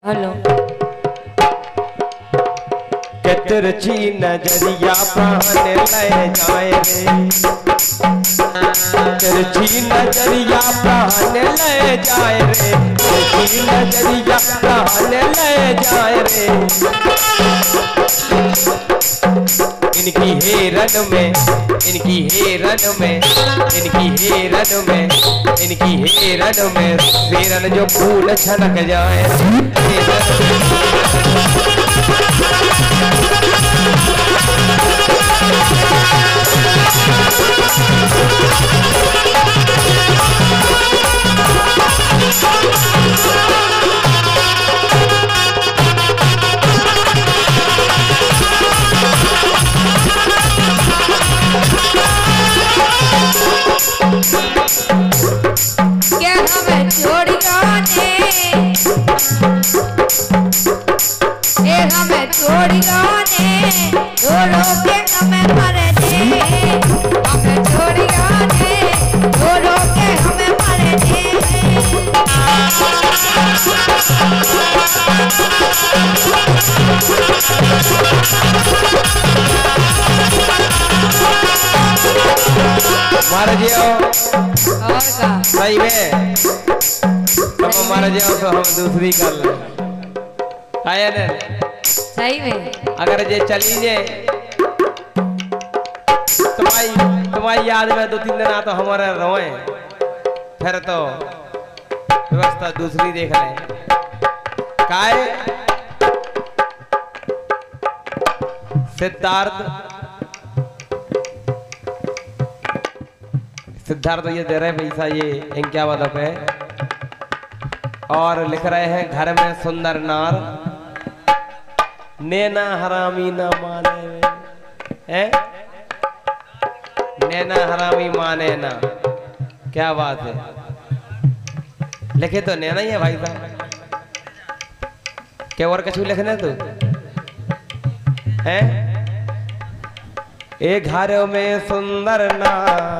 Hello तिरछी नजरिया प्राण ले जाए रे, तिरछी नजरिया प्राण ले जाए रे, तिरछी नजरिया प्राण ले जाए रे। इनकी हेरन में, इनकी हेरन में, इनकी हेरन में, इनकी हेरन में शेरन जो फूल छलक जाए। मारा जियो और का सही में तुम मारा जियो तो हम दूसरी कर ले आया ने सही में। अगर जे चली जे तुम्हारी याद में 2-3 दिन आ तो हमारे रोए, फिर तो व्यवस्था दूसरी देख ले। काय सिद्धार्थ ये दे रहे पैसा, ये इनक्या वादा पे और लिख रहे हैं घर में सुंदर नार नैना हरामी ना माने है, नैना हरामी माने ना। क्या बात है, लिखे तो नैना ही है भाई साहब, क्या और कछु लिखने तो है। एक घर में सुंदर नार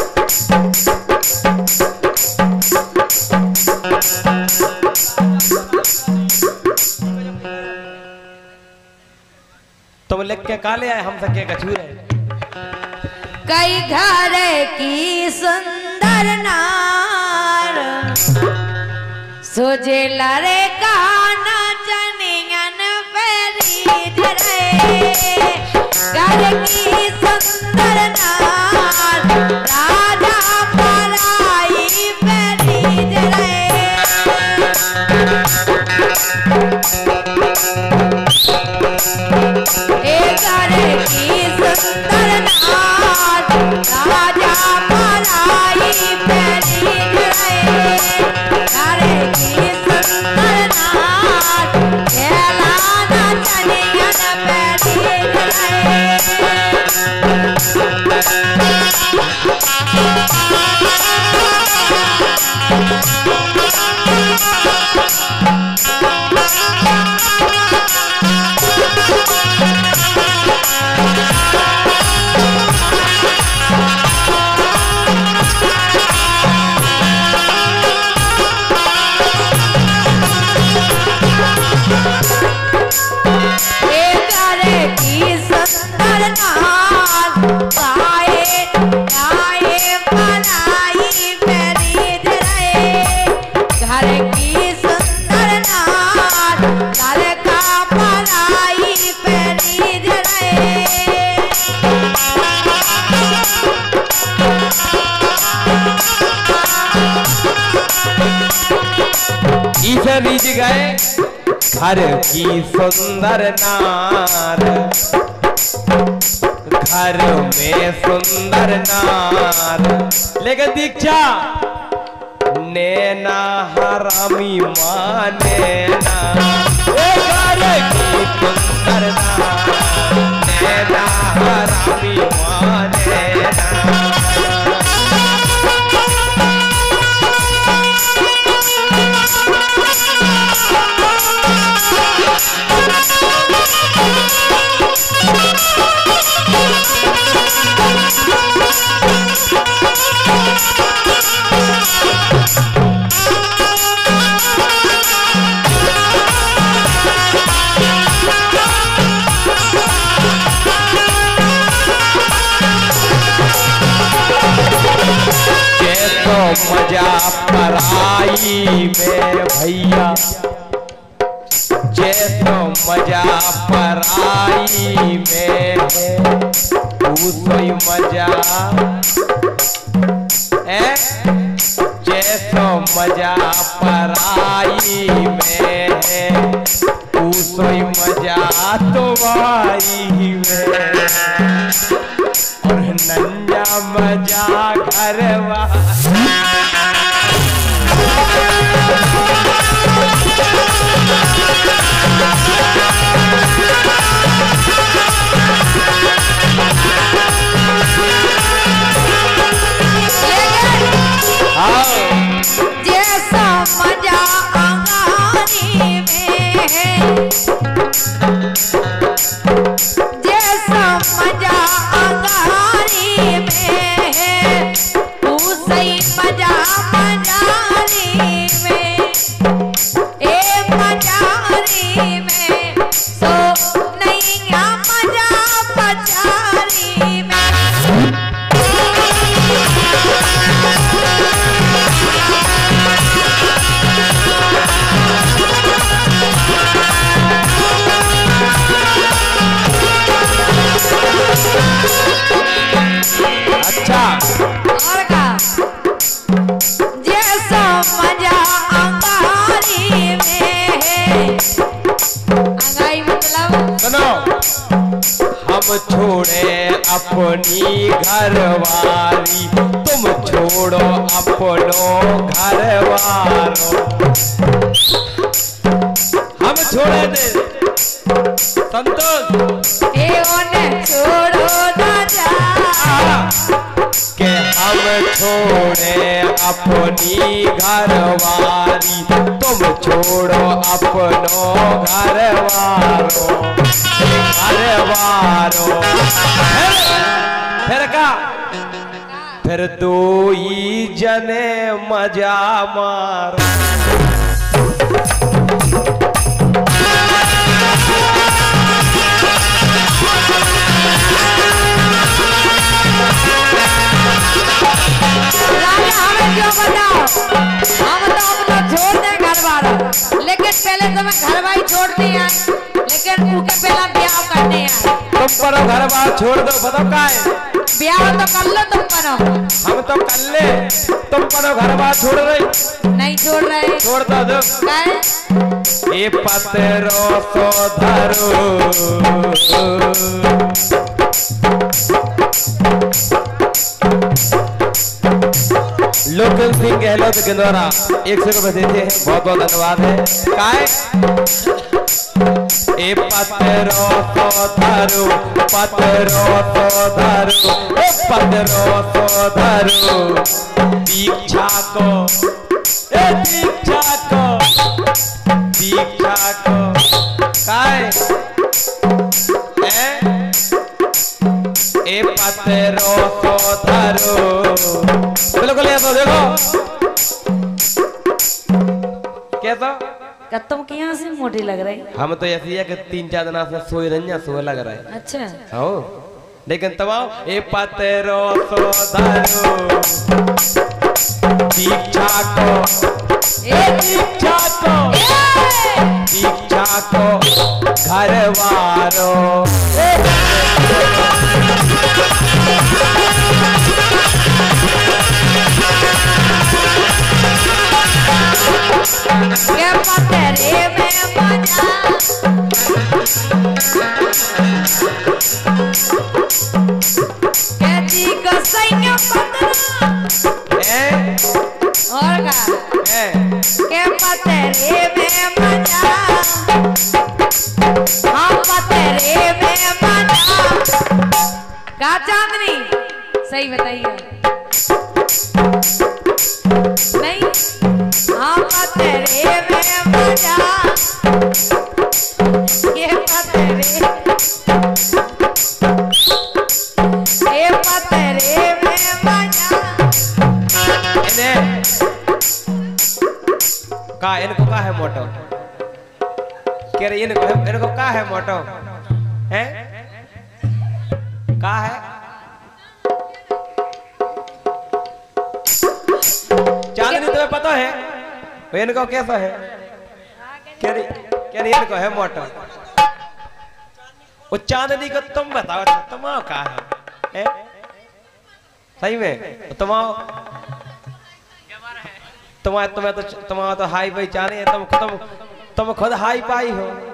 तुम लिख के काले आए, हम सके कछूर है। कई घर की सुंदर नार सोजे लरे काना चनियन पेरी धरे, घर की सुंदर नार राजा पराई पेरी धरे। रीझ गए घर की सुंदर नार, घर में सुंदर नार लेकिन दीक्षा नैना हरामी माने ना। घर की सुंदर नार नैना हरामी माने ना। मजा पराई में भैया, जैसो मजा पराई में उसोई मजा है, जैसो मजा पराई में उसोई मजा तुम्हारी में, और नंजा मजा घरवा। जैसा मजा अंगारी में है, जैसा मजा अंगारी में है उसी मजा मजारी में, ए मजारी में सो नहीं मजा पचारी में। अच्छा और का जैसा मजा अंगारी में है, अंगाई मतलब सुनो, हम छोड़े अपनी घरवाली, तुम छोड़ो अपनो घरवालो, हम छोड़े दे संतोष ए ओने छोड़ो ना जा, के हम छोड़े अपनी घरवाली, तुम छोड़ो अपनो घरवालो, घरवालो। फिर का फिर दो ही जने मजा मारो। हमें क्यों बताओ, हम तो अपना छोड़ दे घर वाला, लेकिन पहले तो मैं घर वाली छोड़नी है, लेकिन उनके पहला ब्याह करने हैं। तुम पढ़ो घर बार छोड़ दो, बताओ का है? ब्याह तो कर लो तुम करो। हम तो कर ले, तुम पढ़ो घर बार छोड़ रही? नहीं छोड़ रहे। छोड़ दो। ए पतरो सो धरो, लोकन सिंह गहलोत के द्वारा 100 रुपए देते हैं, बहुत बहुत धन्यवाद है। काय ए पतरो सो धरो, पतरो सो धरो, ए पतरो सो धरो, दीक्षा को, ए दीक्षा को, दीक्षा को काय ए पतरो सो धरो, बिल्कुल ये तो देखो कैसा तुम क्या से मोटी लग रही। हम तो ऐसी है कि 3-4 दिन से सोए रही सोए लग रहा है। अच्छा हो लेकिन तब ए पतरो सो धरो, दीक्षा को, ए दीक्षा को, दीक्षा को घरवारो, के पतरे में मजा, के जी को सैया पतरा, और का के पतरे में मजा, हाँ पतरे में मजा। का चांदनी सही बताइए। नहीं हाँ पतरे में मजा, ये पतरे, ये पतरे में मजा। का इनको का है मोटो, कह रही इनको का है मोटो है, का है तुम्हें पता है वो इनको कैसा है? क्या इनको है मोटर। वो चांदनी को तुम बताओ तुम कहा है? सही में तुम्हारा तो हाई फाई चाहने तुम खुद हाई फाई हो।